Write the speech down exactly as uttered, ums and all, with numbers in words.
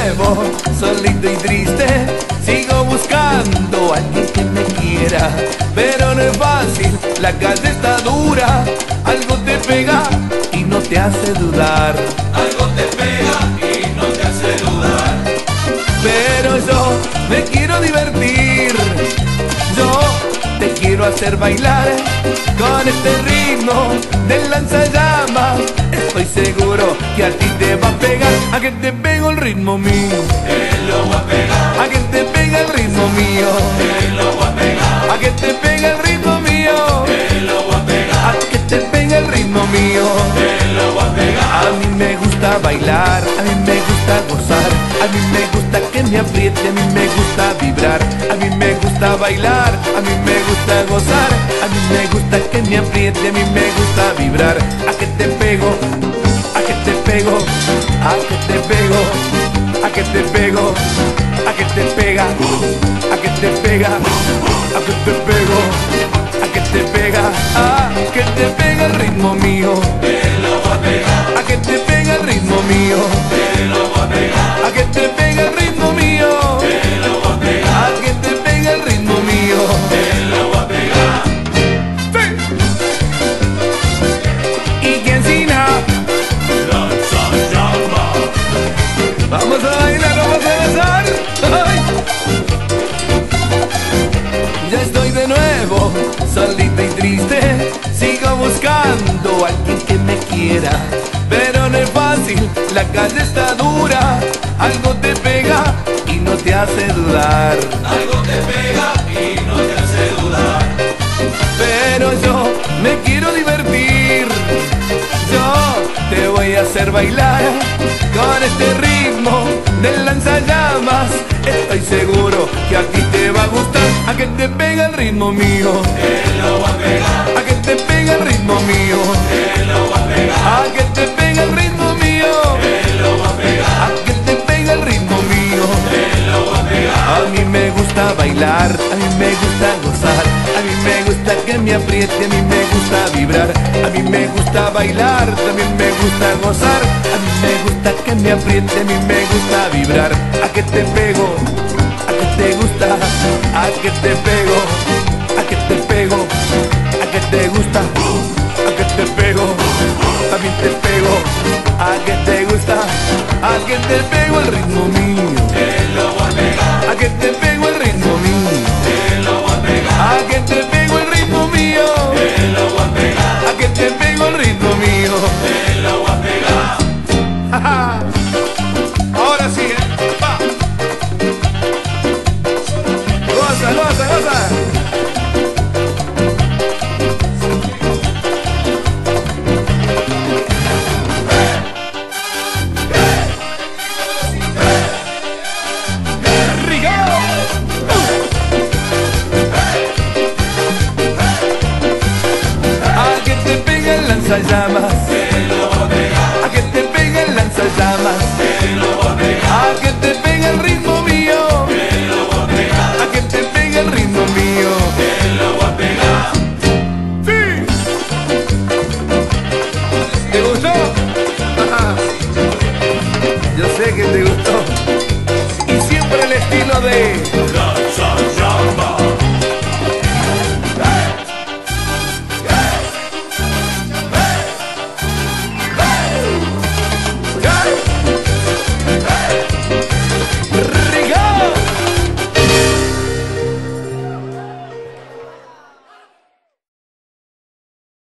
nuevo, solito y triste. Sigo buscando a alguien que me quiera, pero no es fácil, la calle está dura. Algo te pega y no te hace dudar. Algo te pega y no te hace dudar. Pero yo me quiero divertir, yo te quiero hacer bailar con este ritmo del lanzallamas. Estoy seguro que a ti te va a pegar. A que te pego el ritmo mío, Te lo va a pegar. a que te pega el ritmo mío, Te lo va a pegar. a que te pega el ritmo mío, Te lo va a pegar. a que te pega el ritmo mío. Te lo va a pegar. A mí me gusta bailar, a mí me gusta gozar, a mí me gusta que me apriete, a mí me gusta vibrar, a mí me gusta bailar, a mí me gusta gozar, a mí me gusta que me apriete, a mí me gusta vibrar. A que te pego, a que te pego, a que te pego, a que te pego, a que te pega, a que te pega, a que te pego, a que te pega, a que te pega el ritmo mío. Te lo va a pegar. A que te pega el ritmo mío, Te lo va a pegar. a que te pega el ritmo mío, Te lo va a pegar. a que te pega el ritmo mío. Te lo va a pegar. Sí. Y que encina, Lanzallamas. vamos a bailar, vamos a besar. Ay. Ya estoy de nuevo, solito y triste. Sigo buscando a alguien que me quiera, pero no es fácil, la calle está dura. Algo te pega y no te hace dudar. Algo te pega y no te hace dudar. Pero yo me quiero divertir, yo te voy a hacer bailar con este ritmo del lanzallamas. Estoy seguro que a ti te va a gustar. A que te pega el ritmo mío, Te lo va a pegar. a que te pega el ritmo mío, Te lo va a pegar. a que te pega el ritmo mío, Te lo va a pegar. a que te pega el ritmo mío. Te lo va a pegar. A mí me gusta bailar, a mí me gusta gozar, a mí me gusta que me apriete, a mí me gusta vibrar, a mí me gusta bailar, también me gusta gozar, a mí me gusta que me apriete, a mí me gusta vibrar. A que te pego, a que te gusta, a que te pego, a que te pego, a que te gusta, a que te pego, también te pego, a que te gusta, a que te pego el ritmo mío. Te lo va a pegar. A que te pego el ritmo mío, Te lo va a pegar. a que te pego el ritmo mío, Te lo va a pegar. a que te pego el ritmo mío. Te lo va a pegar. Ja, ja. Ahora sí, ¿eh? Va. Goza, goza, goza. Rico. A que te pega el lanzallamas, Te lo va a pegar. a que te pega el lanzallamas, Te lo va a pegar. a que te pega el ritmo mío, Te lo va a pegar. a que te pega el ritmo mío. Te lo va a pegar. ¡Sí! ¿Te gustó? Ajá. Yo sé que te gustó. Y siempre el estilo de